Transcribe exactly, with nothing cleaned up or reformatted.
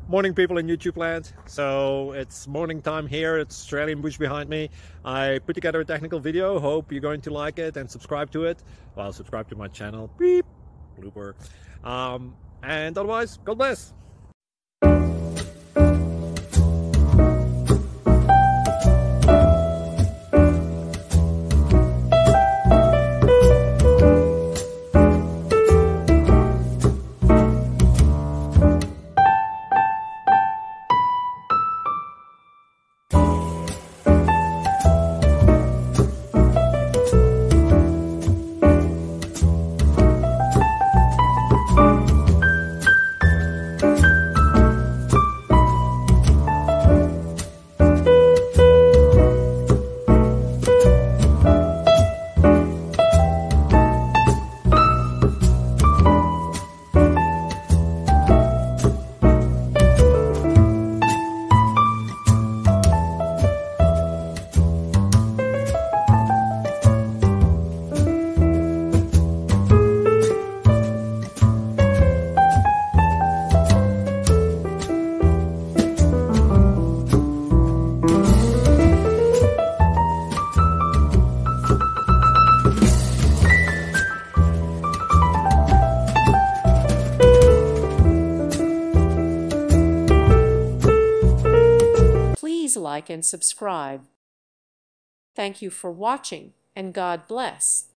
Morning, people in YouTube land. So it's morning time here. It's Australian bush behind me. I put together a technical video. Hope you're going to like it and subscribe to it. Well, subscribe to my channel. Beep. Blooper. Um, and otherwise, God bless. Please like and subscribe. Thank you for watching, and God bless.